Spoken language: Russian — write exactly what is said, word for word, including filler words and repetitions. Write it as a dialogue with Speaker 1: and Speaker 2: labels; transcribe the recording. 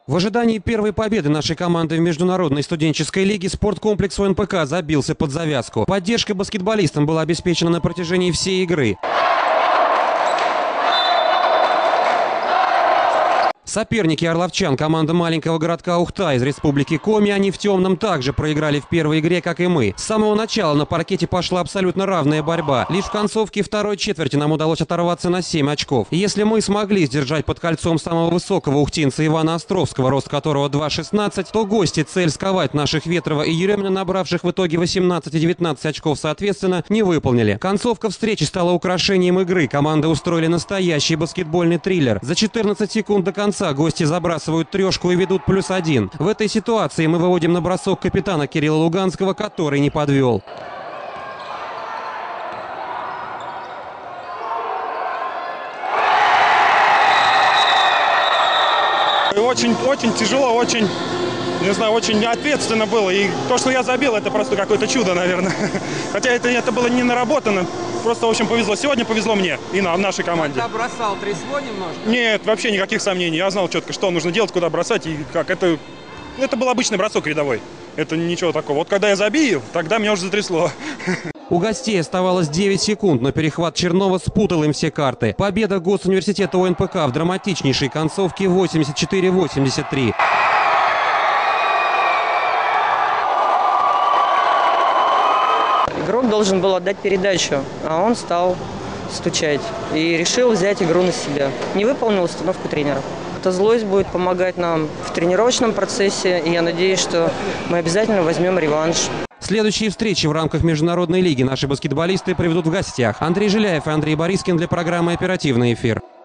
Speaker 1: В ожидании первой победы нашей команды в международной студенческой лиге спорткомплекс О Н П К забился под завязку. Поддержка баскетболистам была обеспечена на протяжении всей игры. Соперники орловчан, команда маленького городка Ухта из республики Коми, они в темном также проиграли в первой игре, как и мы. С самого начала на паркете пошла абсолютно равная борьба. Лишь в концовке второй четверти нам удалось оторваться на семь очков. И если мы смогли сдержать под кольцом самого высокого ухтинца Ивана Островского, рост которого два шестнадцать, то гости цель сковать наших Ветрова и Еремина, набравших в итоге восемнадцать и девятнадцать очков соответственно, не выполнили. Концовка встречи стала украшением игры. Команды устроили настоящий баскетбольный триллер. За четырнадцать секунд до конца гости забрасывают трешку и ведут плюс один. В этой ситуации мы выводим на бросок капитана Кирилла Луганского, который не подвел.
Speaker 2: Очень, очень тяжело, очень, не знаю, очень ответственно было. И то, что я забил, это просто какое-то чудо, наверное. Хотя это, это было не наработано. Просто, в общем, повезло. Сегодня повезло мне и нам, нашей команде.
Speaker 3: Когда бросал, трясло немножко?
Speaker 2: Нет, вообще никаких сомнений. Я знал четко, что нужно делать, куда бросать и как. Это, это был обычный бросок рядовой. Это ничего такого. Вот когда я забил, тогда меня уже затрясло.
Speaker 1: У гостей оставалось девять секунд, но перехват Чернова спутал им все карты. Победа Госуниверситета О Н П К в драматичнейшей концовке восемьдесят четыре восемьдесят три.
Speaker 4: Игрок должен был отдать передачу, а он стал стучать и решил взять игру на себя. Не выполнил установку тренера. Эта злость будет помогать нам в тренировочном процессе, и я надеюсь, что мы обязательно возьмем реванш.
Speaker 1: Следующие встречи в рамках международной лиги наши баскетболисты проведут в гостях. Андрей Жиляев и Андрей Борискин для программы «Оперативный эфир».